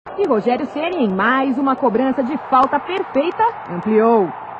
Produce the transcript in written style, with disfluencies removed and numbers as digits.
E Rogério Ceni, em mais uma cobrança de falta perfeita, ampliou.